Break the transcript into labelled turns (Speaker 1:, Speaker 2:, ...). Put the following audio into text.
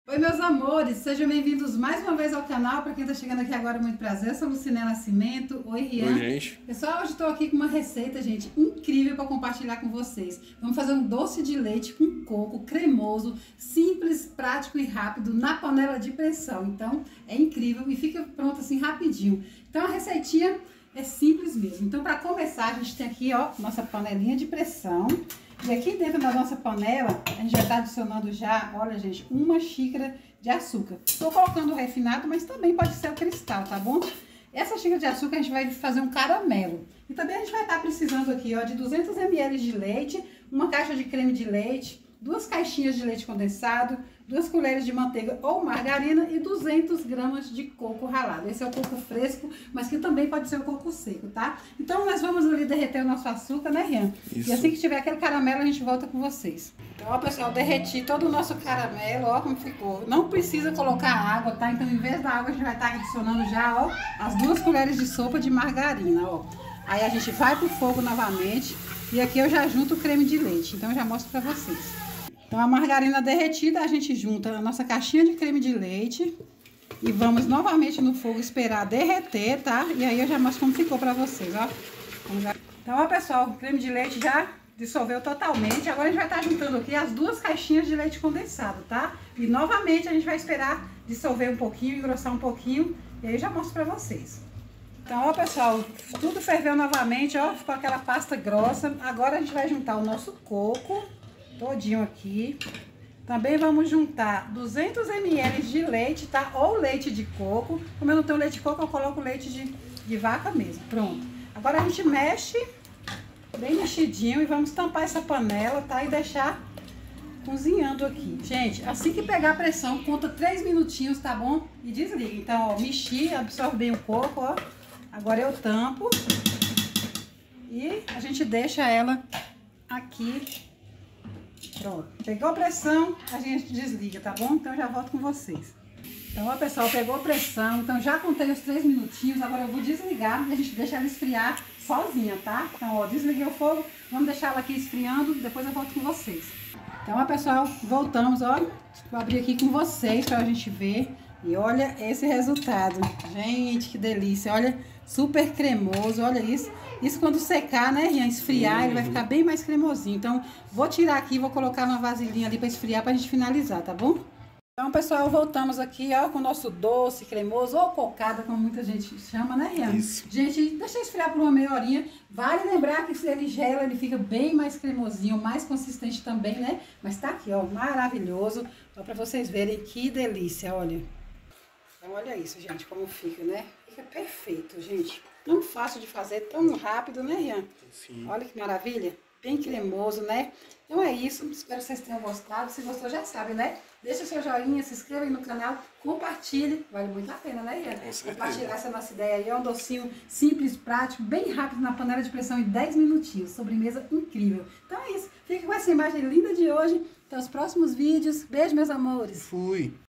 Speaker 1: Oi, meus amores, sejam bem-vindos mais uma vez ao canal. Para quem está chegando aqui agora, muito prazer, eu sou Lucinéia Nascimento. Oi, Rian.
Speaker 2: Oi, gente.
Speaker 1: Pessoal, hoje estou aqui com uma receita, gente, incrível para compartilhar com vocês. Vamos fazer um doce de leite com coco cremoso, simples, prático e rápido na panela de pressão. Então, é incrível e fica pronto assim rapidinho. Então, a receitinha é simples mesmo. Então, para começar, a gente tem aqui, ó, nossa panelinha de pressão. E aqui dentro da nossa panela, a gente já está adicionando já, olha gente, uma xícara de açúcar. Estou colocando o refinado, mas também pode ser o cristal, tá bom? Essa xícara de açúcar a gente vai fazer um caramelo. E também a gente vai estar precisando aqui, ó, de 200 ml de leite, uma caixa de creme de leite, 2 caixinhas de leite condensado, 2 colheres de manteiga ou margarina e 200 gramas de coco ralado. Esse é o coco fresco, mas que também pode ser o coco seco, tá? Então nós vamos ali derreter o nosso açúcar, né, Rian?
Speaker 2: Isso.
Speaker 1: E assim que tiver aquele caramelo, a gente volta com vocês. Então, ó, pessoal, derreti todo o nosso caramelo, ó como ficou. Não precisa colocar água, tá? Então, em vez da água, a gente vai estar adicionando já, ó, as 2 colheres de sopa de margarina, ó. Aí a gente vai pro fogo novamente e aqui eu já junto o creme de leite, então eu já mostro pra vocês. Então, a margarina derretida, a gente junta a nossa caixinha de creme de leite e vamos novamente no fogo esperar derreter, tá? E aí eu já mostro como ficou pra vocês, ó. Então, ó, pessoal, o creme de leite já dissolveu totalmente. Agora a gente vai estar juntando aqui as 2 caixinhas de leite condensado, tá? E novamente a gente vai esperar dissolver um pouquinho, engrossar um pouquinho, e aí eu já mostro pra vocês. Então, ó, pessoal, tudo ferveu novamente, ó, ficou aquela pasta grossa. Agora a gente vai juntar o nosso coco todinho aqui. Também vamos juntar 200 ml de leite, tá? Ou leite de coco. Como eu não tenho leite de coco, eu coloco leite de vaca mesmo. Pronto. Agora a gente mexe bem mexidinho e vamos tampar essa panela, tá? E deixar cozinhando aqui. Gente, assim que pegar a pressão, conta 3 minutinhos, tá bom? E desliga. Então, ó, mexi, absorve bem o coco, ó. Agora eu tampo e a gente deixa ela aqui. Pronto, pegou a pressão, a gente desliga, tá bom? Então eu já volto com vocês. Então, ó, pessoal, pegou a pressão, então já contei os 3 minutinhos, agora eu vou desligar e a gente deixa ela esfriar sozinha, tá? Então, ó, desliguei o fogo, vamos deixar ela aqui esfriando, depois eu volto com vocês. Então, ó, pessoal, voltamos, ó, vou abrir aqui com vocês pra gente ver. E olha esse resultado, gente, que delícia, olha, super cremoso, olha isso. Isso quando secar, né, Rian, esfriar, ele vai ficar bem mais cremosinho. Então, vou tirar aqui, vou colocar numa vasilhinha ali para esfriar, pra gente finalizar, tá bom? Então, pessoal, voltamos aqui, ó, com o nosso doce cremoso, ou cocada, como muita gente chama, né, Rian?
Speaker 2: Isso.
Speaker 1: Gente, deixa esfriar por uma meia horinha. Vale lembrar que se ele gela, ele fica bem mais cremosinho, mais consistente também, né? Mas tá aqui, ó, maravilhoso. Só para vocês verem que delícia, olha. Então, olha isso, gente, como fica, né? Fica perfeito, gente. Tão fácil de fazer, tão rápido, né, Rian?
Speaker 2: Sim.
Speaker 1: Olha que maravilha. Bem cremoso, né? Então é isso. Espero que vocês tenham gostado. Se gostou, já sabe, né? Deixa o seu joinha, se inscreva aí no canal, compartilhe. Vale muito a pena, né, Rian?
Speaker 2: Com certeza.
Speaker 1: Compartilhar essa nossa ideia aí. É um docinho simples, prático, bem rápido na panela de pressão em 10 minutinhos. Sobremesa incrível. Então é isso. Fique com essa imagem linda de hoje. Até os próximos vídeos. Beijo, meus amores.
Speaker 2: Fui.